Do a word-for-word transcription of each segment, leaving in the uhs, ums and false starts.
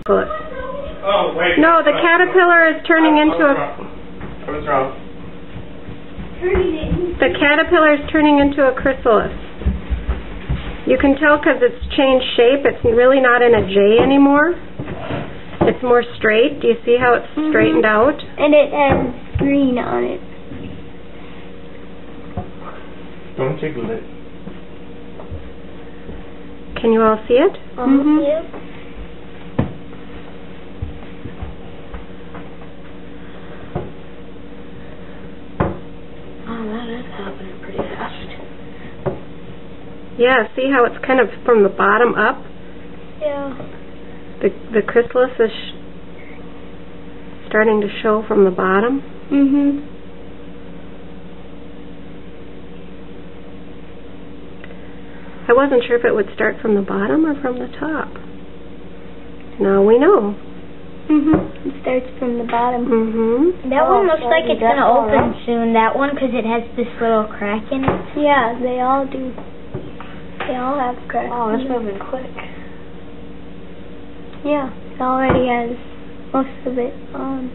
chrysalis. Oh, wait. No, the caterpillar is turning into a... What's wrong? The caterpillar is turning into a chrysalis. You can tell because it's changed shape. It's really not in a J anymore. It's more straight. Do you see how it's Mm-hmm. straightened out? And it has green on it. Don't jiggle it. Can you all see it? Mm-hmm. Yep. Oh, that is happening pretty fast. Yeah, see how it's kind of from the bottom up? Yeah. The, the chrysalis is sh starting to show from the bottom. Mm-hmm. I wasn't sure if it would start from the bottom or from the top. Now we know. Mm-hmm. It starts from the bottom. Mm-hmm. That Oh, one looks so like you it's got going to all open right. soon, that one, because it has this little crack in it. Yeah, they all do. They all have cracks. Oh, it's in them. moving quick. Yeah, it already has most of it on.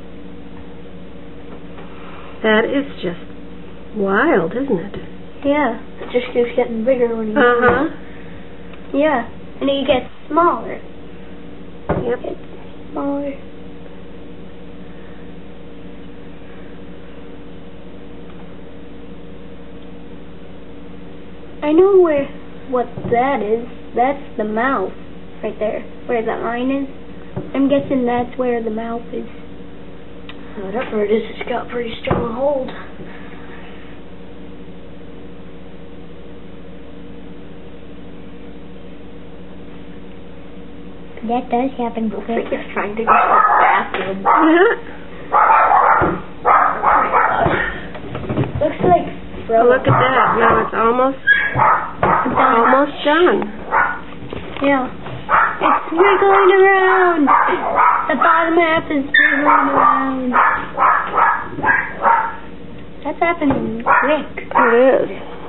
That is just wild, isn't it? Yeah. It just keeps getting bigger when you Uh-huh. Yeah. And it gets smaller. Yep. It's smaller. I know where what that is. That's the mouth right there, where that line is. I'm guessing that's where the mouth is. Whatever it is, it's got pretty strong hold. That does happen Looks quick. like it's trying to go to the bathroom. Looks like Oh, look at that. Now it's almost almost done. Yeah. It's wiggling around. The bottom half is wiggling around. That's happening quick. It is.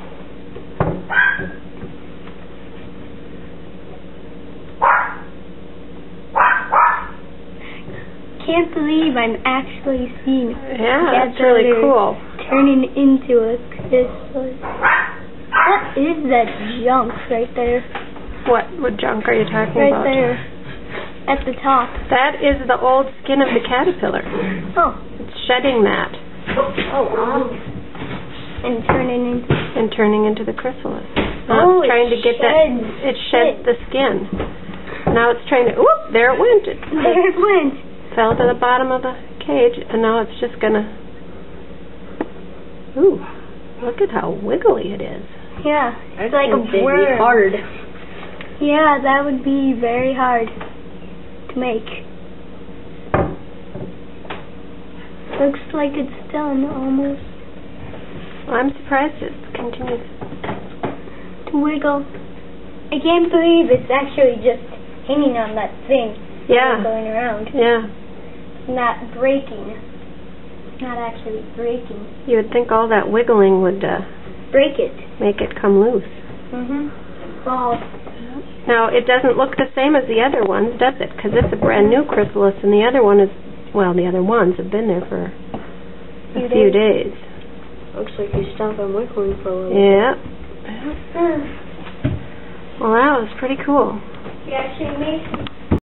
Can't believe I'm actually seeing Yeah, that's really cool. turning into a chrysalis. What is that junk right there? What what junk are you talking Right about? there. At the top. That is the old skin of the caterpillar. Oh. It's shedding that Oh, wow. And turning into... and turning into the chrysalis. Now Oh, it's trying it to get that. sheds It sheds it. the skin. Now it's trying to. Whoop! There it went. It There it went. fell to the bottom of the cage, and now it's just gonna. Ooh! Look at how wiggly it is. Yeah. It's like a It'd be worm. hard. Yeah, that would be very hard to make. Looks like it's done almost. Well, I'm surprised it continues. To wiggle. I can't believe it's actually just hanging on that thing. Yeah. Going around. Yeah. Not breaking. Not actually breaking. You would think all that wiggling would uh, Break it. make it come loose. Mhm. Well, Now, it doesn't look the same as the other ones, does it? Because it's a brand new chrysalis, and the other one is, well, the other ones have been there for a Few few days. days. Looks like you stopped on wiggling for a little Yeah. uh, Well, that was pretty cool. you actually made some